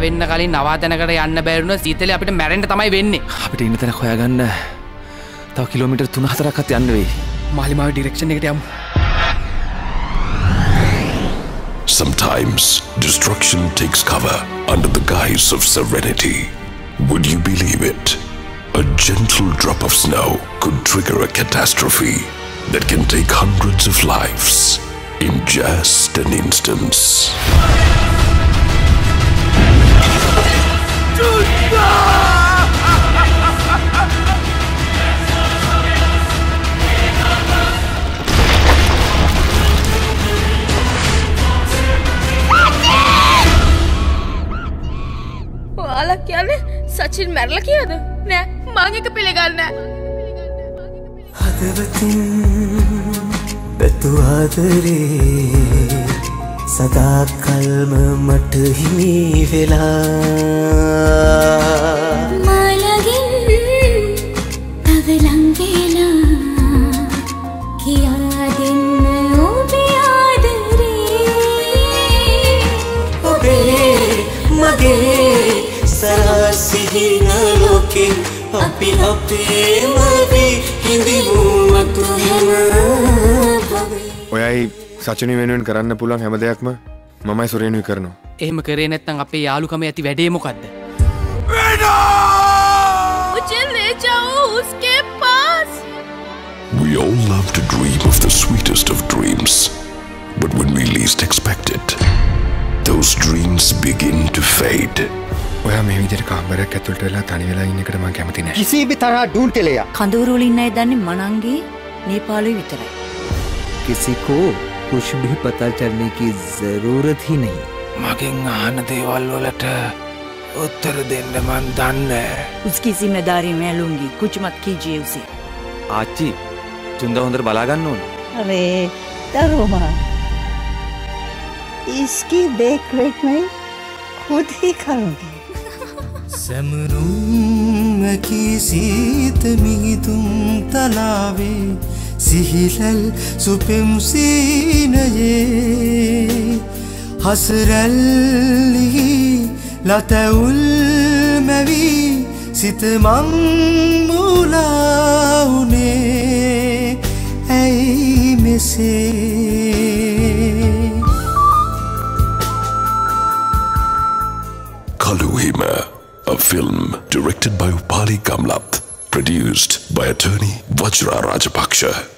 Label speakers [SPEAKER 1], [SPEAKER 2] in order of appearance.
[SPEAKER 1] වෙන්න කලින් නවාතැනකට යන්න බැරි වුණොත් සීතලේ අපිට මැරෙන්න තමයි වෙන්නේ.
[SPEAKER 2] අපිට ඉන්න තැන හොයාගන්න තව කිලෝමීටර් 3-4ක්වත් යන්න වෙයි.
[SPEAKER 1] මාලිමාවේ ඩිරෙක්ෂන් එකට යමු.
[SPEAKER 3] Sometimes destruction takes cover under the guise of serenity. Would you believe it? A gentle drop of snow could trigger a catastrophe that can take hundreds of lives in just an instance.
[SPEAKER 4] ඔයාලා කියන්නේ සචින් මැරලා කියද? නෑ මං එක පිළිගන්නේ නෑ.
[SPEAKER 5] හදවතින් බැතු ආදරේ සදාකල්ම මට හිමි වෙලා
[SPEAKER 6] මාලගින් තව ලං වෙලා කියා දෙන්න ඔබේ ආදරේ
[SPEAKER 5] ඔබේ මගේ සරසිහින ලෝකේ අපි අපේම හිඳිමු මතු හැම
[SPEAKER 7] ඔයයි සචිනි වෙනුවෙන් කරන්න පුළුවන් හැම දෙයක්ම මමයි සුරේනුයි කරනවා.
[SPEAKER 1] එහෙම කරේ නැත්නම් අපේ යාළුකම ඇති වැඩේ මොකද්ද?
[SPEAKER 4] मुझे ले जाओ उसके पास.
[SPEAKER 3] We all love to dream of the sweetest of dreams, but when we least expect it, those dreams begin to fade.
[SPEAKER 7] ඔයා මේ විදිහට කාමරයක් ඇතුළට වෙලා තනි වෙලා ඉන්න එකට මම කැමති නෑ.
[SPEAKER 8] किसी भी तरह ढूंढ के ले आ.
[SPEAKER 9] කඳවුරු වල ඉන්න අය දන්නේ මනංගේ නේපාලුවේ විතරයි.
[SPEAKER 2] किसी को कुछ भी पता चलने की जरूरत ही नहीं.
[SPEAKER 10] මගෙන් අහන දේවල් වලට උත්තර දෙන්න මන් දන්නේ.
[SPEAKER 9] उसकी जिम्मेदारी मैं लूंगी. कुछ मत कीजिए उसे.
[SPEAKER 2] ආච්චි චුන්දා හොඳට බලා ගන්න ඕන.
[SPEAKER 11] अरे डरोमा इसकी देख रेख मैं खुद ही करूंगी.
[SPEAKER 5] සැමරුම් කීසීත මිහිතුම් තලාවේ සිහිලල් සුපෙම් සීනයේ හසරැල්ලි ලතැවුල් මැවි සිත මං මුලා වුනේ ඇයි මෙසේ
[SPEAKER 3] Kaluhima, a film directed by Upali Kamlath, produced by attorney Vajra Rajapaksa.